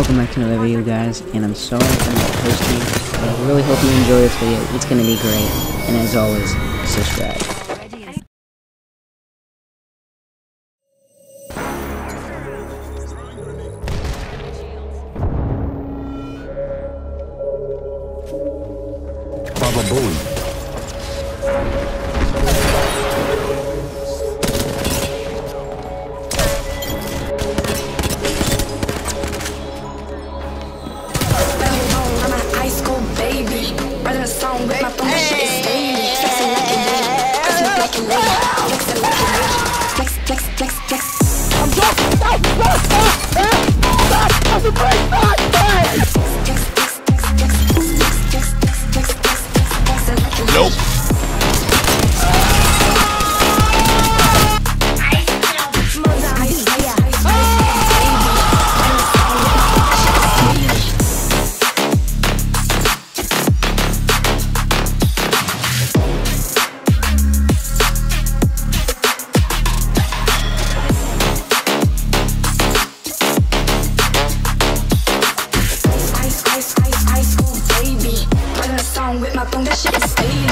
welcome back to another video, guys, and I'm sorry for not posting, but I really hope you enjoy this video. It's gonna be great, and as always, subscribe. Baba Bowie. Nope. With my phone, that shit is fading.